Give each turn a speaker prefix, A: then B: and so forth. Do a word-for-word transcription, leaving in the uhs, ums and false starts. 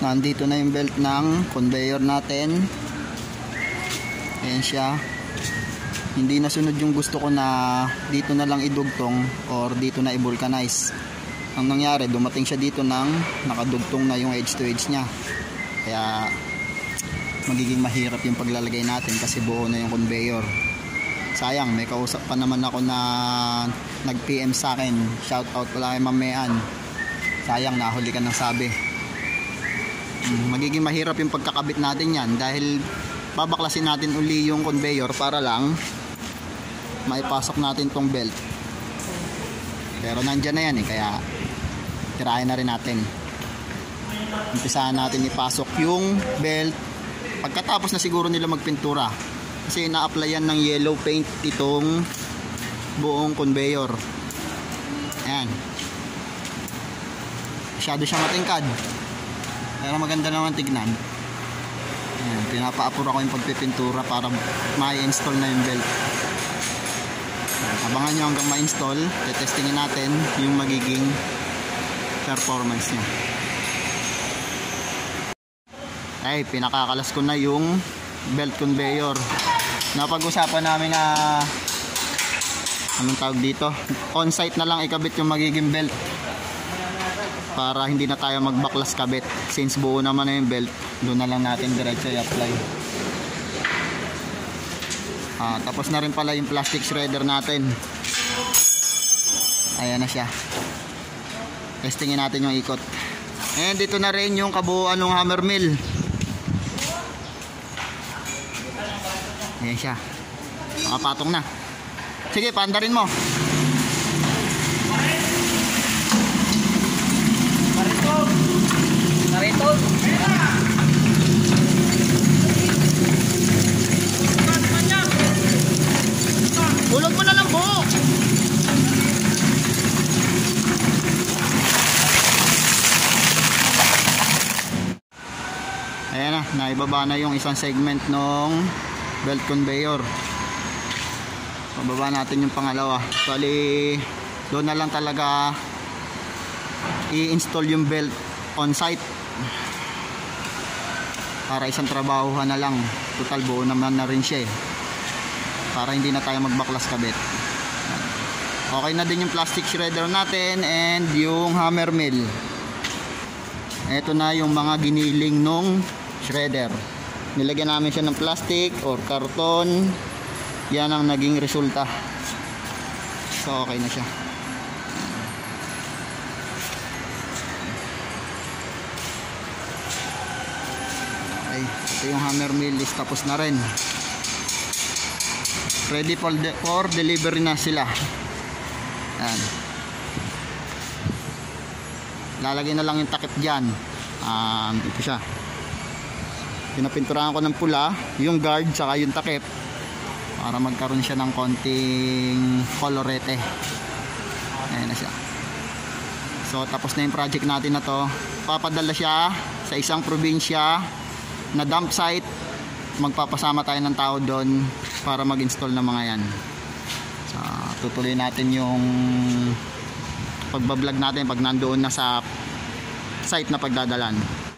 A: Nandito na yung belt ng conveyor natin. Ayan siya. Hindi nasunod yung gusto ko na dito na lang idugtong or dito na i-vulcanize. Ang nangyari, dumating siya dito ng nakadugtong na yung edge to edge niya. Kaya magiging mahirap yung paglalagay natin kasi buo na yung conveyor. Sayang, may kausap pa naman ako na nag-P M sa akin. Shout out pala kay Mamean. Sayang, nahuli ka ng sabi. Magiging mahirap yung pagkakabit natin yan dahil babaklasin natin uli yung conveyor para lang maipasok natin tong belt. Pero nandyan na yan eh, kaya tirahin na rin natin. Umpisahan natin ipasok yung belt pagkatapos na siguro nila magpintura kasi na-applyan ng yellow paint itong buong conveyor. Ayan, masyado siya matingkad pero maganda naman tignan. Ayan, pinapaapura ko yung pagpipintura para ma-install na yung belt. Ayan, abangan nyo hanggang ma-install. Tetestingin natin yung magiging performance nya. Ay, pinakakalas ko na yung belt conveyor. Napag-usapan namin na anong tawag dito, on-site na lang ikabit yung magiging belt para hindi na tayo magbaklas kabit. Since buo naman na yung belt, doon na lang natin diretso i-apply. Ah, tapos na rin pala yung plastic shredder natin. Ayan na siya. Testingin natin yung ikot. And dito na rin yung kabuuan ng hammer mill. Ayan siya. Nakapatong na. Sige, paandarin mo.
B: Narito.
A: Ulog mo na lang buo. Ayan na, naibaba na yung isang segment ng belt conveyor. Pababa natin yung pangalawa. Bali, doon na lang talaga i-install yung belt on site para isang trabahuhan na lang. Total buo naman na rin siya eh, para hindi na tayo magbaklas kabit. Okay na din yung plastic shredder natin and yung hammer mill. Ito na yung mga giniling nung shredder. Nilagyan namin siya ng plastic or karton. Yan ang naging resulta. So okay na siya. Okay, ito yung hammer mill is tapos na rin. Ready for, de for delivery na sila. Yan. Lalagay na lang yung takip dyan. Um, ito siya. Pinapinturahan ko ng pula yung guard saka yung takip para magkaroon siya ng konting colorete. Ayan na siya. So tapos na yung project natin na to. Papadala siya sa isang probinsya na dump site. Magpapasama tayo ng tao doon para mag-install ng mga yan. So tutuloy natin yung pagbablog natin pag nandoon na sa site na pagdadalan.